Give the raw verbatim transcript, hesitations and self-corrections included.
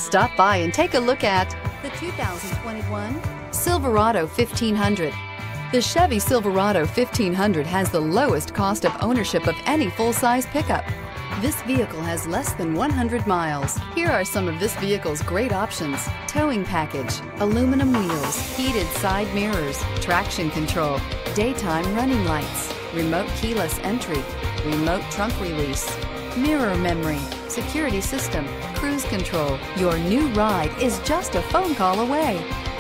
Stop by and take a look at the two thousand twenty-one Silverado fifteen hundred. The Chevy Silverado fifteen hundred has the lowest cost of ownership of any full-size pickup. This vehicle has less than one hundred miles. Here are some of this vehicle's great options: towing package, aluminum wheels, heated side mirrors, traction control, daytime running lights, remote keyless entry, remote trunk release, mirror memory, security system, cruise control. Your new ride is just a phone call away.